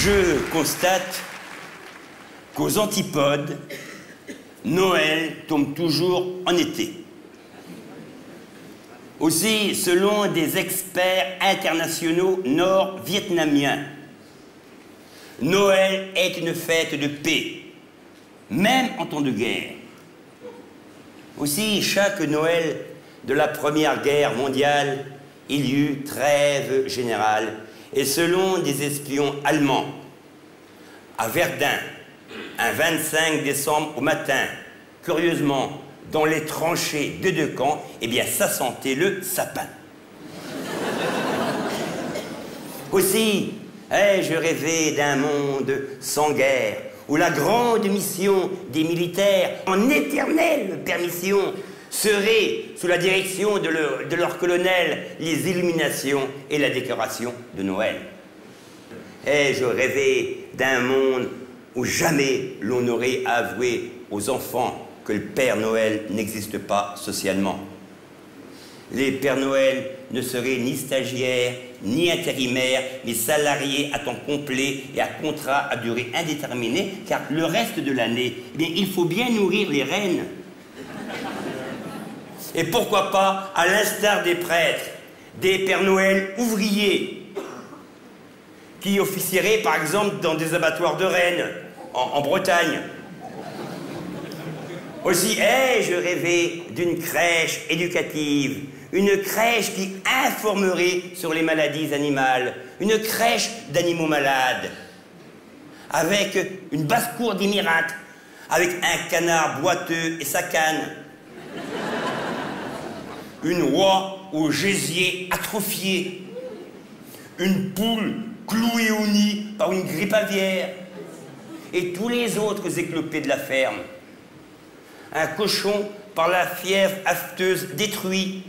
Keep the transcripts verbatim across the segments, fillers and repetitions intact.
Je constate qu'aux antipodes, Noël tombe toujours en été. Aussi, selon des experts internationaux nord-vietnamiens, Noël est une fête de paix, même en temps de guerre. Aussi, chaque Noël de la Première Guerre mondiale, il y eut trêve générale. Et selon des espions allemands, à Verdun, un vingt-cinq décembre au matin, curieusement, dans les tranchées de deux camps, eh bien, ça sentait le sapin. Aussi, ai-je rêvé d'un monde sans guerre, où la grande mission des militaires, en éternelle permission, serait, sous la direction de leur, de leur colonel, les illuminations et la décoration de Noël. Ai-je rêvé d'un monde où jamais l'on n'aurait avoué aux enfants que le Père Noël n'existe pas socialement. Les Pères Noël ne seraient ni stagiaires, ni intérimaires, mais salariés à temps complet et à contrat à durée indéterminée, car le reste de l'année, eh bien, il faut bien nourrir les reines. Et pourquoi pas, à l'instar des prêtres, des Pères Noël ouvriers, qui officieraient par exemple dans des abattoirs de rennes, en, en Bretagne. Aussi ai-je rêvé d'une crèche éducative, une crèche qui informerait sur les maladies animales, une crèche d'animaux malades, avec une basse-cour des miracles, avec un canard boiteux et sa canne, une oie au gésier atrophié, une poule clouée au nid par une grippe aviaire, et tous les autres éclopés de la ferme. Un cochon par la fièvre afteuse détruit,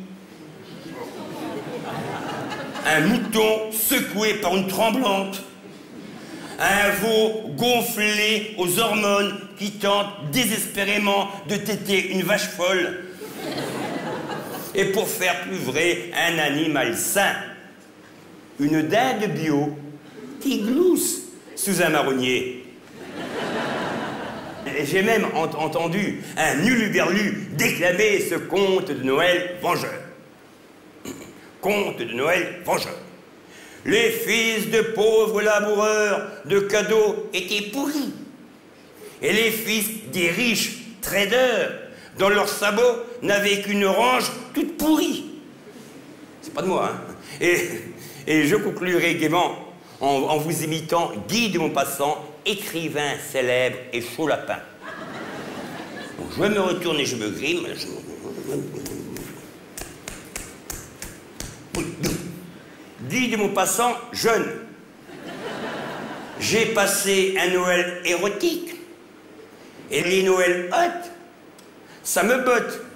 un mouton secoué par une tremblante, un veau gonflé aux hormones qui tente désespérément de téter une vache folle. Et pour faire plus vrai, un animal sain, une dinde bio qui glousse sous un marronnier. J'ai même ent entendu un huluberlu déclamer ce conte de Noël vengeur. Conte de Noël vengeur. Les fils de pauvres laboureurs de cadeaux étaient pourris. Et les fils des riches traders, dans leurs sabots, n'avaient qu'une orange toute pourrie. C'est pas de moi, hein. Et, et je conclurai gaiement en, en vous imitant Guy de Maupassant, écrivain célèbre et chaud lapin. Bon, je me retourne et je me grime. Je... Guy de Maupassant, jeune. J'ai passé un Noël érotique. Et les Noëls hôtes, ça me botte.